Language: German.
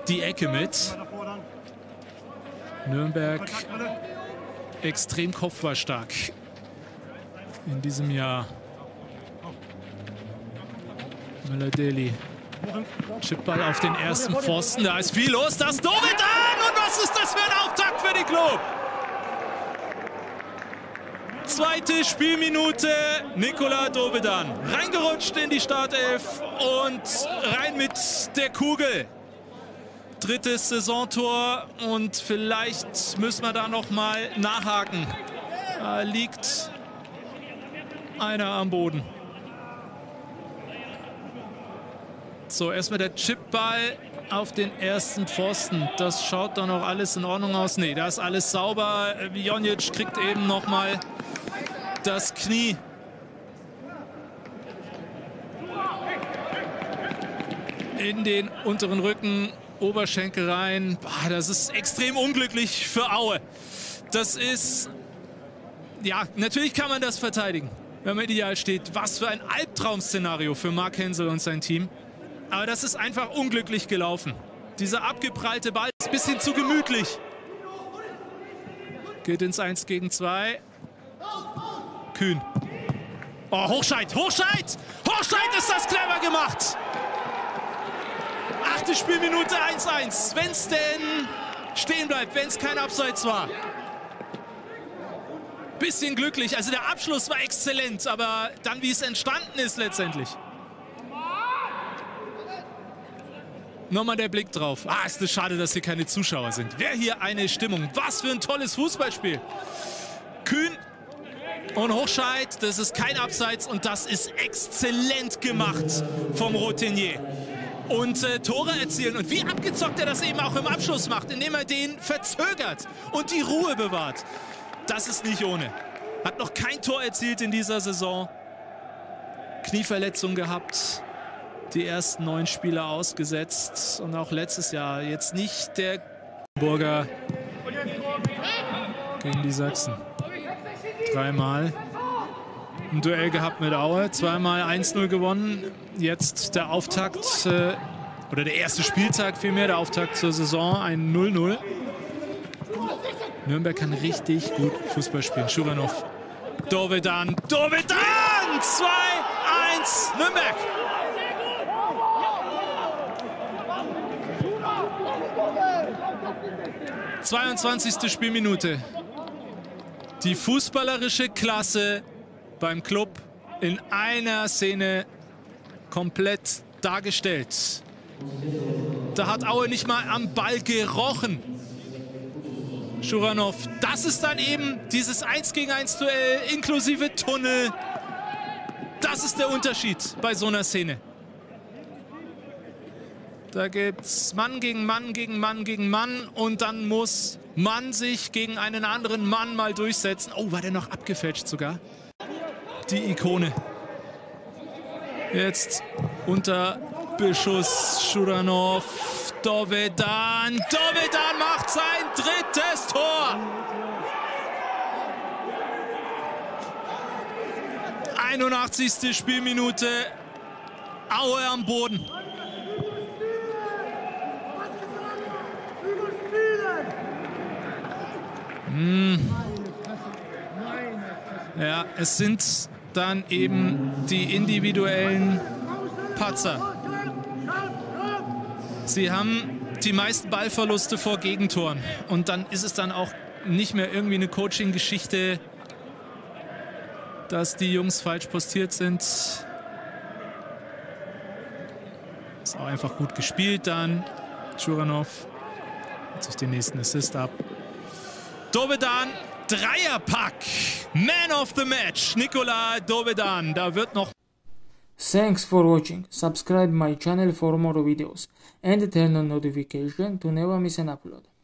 die Ecke mit. Nürnberg extrem kopfballstark in diesem Jahr. Müller-Deli. Chipball auf den ersten Pfosten. Da ist viel los. Das Dovedan! Und was ist das für ein Auftakt für den Club? Zweite Spielminute. Nikola Dovedan. Reingerutscht in die Startelf und rein mit der Kugel. Drittes Saisontor und vielleicht müssen wir da noch mal nachhaken. Da liegt einer am Boden. So, erstmal der Chipball auf den ersten Pfosten. Das schaut doch noch alles in Ordnung aus. Nee, da ist alles sauber. Jonic kriegt eben noch mal das Knie. In den unteren Rücken, Oberschenkel rein. Boah, das ist extrem unglücklich für Aue. Das ist, ja, natürlich kann man das verteidigen, wenn man ideal steht. Was für ein Albtraum-Szenario für Mark Hensel und sein Team. Aber das ist einfach unglücklich gelaufen. Dieser abgeprallte Ball ist ein bisschen zu gemütlich. Geht ins 1 gegen 2. Kühn. Oh, Hochscheid, Hochscheid! Hochscheid, ist das clever gemacht! 8. Spielminute 1-1. Wenn es denn stehen bleibt, wenn es kein Abseits war. Bisschen glücklich. Also der Abschluss war exzellent, aber dann, wie es entstanden ist letztendlich. Nochmal der Blick drauf. Ah, ist es schade, dass hier keine Zuschauer sind. Wer hier eine Stimmung. Was für ein tolles Fußballspiel. Kühn und Hochscheid, das ist kein Abseits und das ist exzellent gemacht vom Routinier. Und Tore erzielen. Und wie abgezockt er das eben auch im Abschluss macht, indem er den verzögert und die Ruhe bewahrt. Das ist nicht ohne. Hat noch kein Tor erzielt in dieser Saison. Knieverletzung gehabt. Die ersten 9 Spiele ausgesetzt. Und auch letztes Jahr jetzt nicht der Burger gegen die Sachsen. 3-mal ein Duell gehabt mit Aue. 2-mal 1-0 gewonnen. Jetzt der Auftakt, oder der erste Spieltag vielmehr, der Auftakt zur Saison, ein 0-0. Nürnberg kann richtig gut Fußball spielen. Schuranov. Dovedan. Dovedan! 2-1 Nürnberg. – 22. Spielminute. Die fußballerische Klasse beim Club in einer Szene komplett dargestellt. Da hat Aue nicht mal am Ball gerochen. Schuranov, das ist dann eben dieses 1 gegen 1 Duell inklusive Tunnel. Das ist der Unterschied bei so einer Szene. Da gibt es Mann gegen Mann gegen Mann gegen Mann und dann muss Mann sich gegen einen anderen Mann mal durchsetzen. Oh, war der noch abgefälscht sogar? Die Ikone. Jetzt unter Beschuss Schuranov. Dovedan. Dovedan macht sein 3. Tor. 81. Spielminute. Aue am Boden. Ja, es sind dann eben die individuellen Patzer. Sie haben die meisten Ballverluste vor Gegentoren. Und dann ist es dann auch nicht mehr irgendwie eine Coaching-Geschichte, dass die Jungs falsch postiert sind. Ist auch einfach gut gespielt dann. Schuranov hat sich den nächsten Assist ab. Dovedan, Dreierpack. Man of the Match, Nikola Dovedan. Da wird noch... Thanks for watching. Subscribe my channel for more videos and turn on notification to never miss an upload.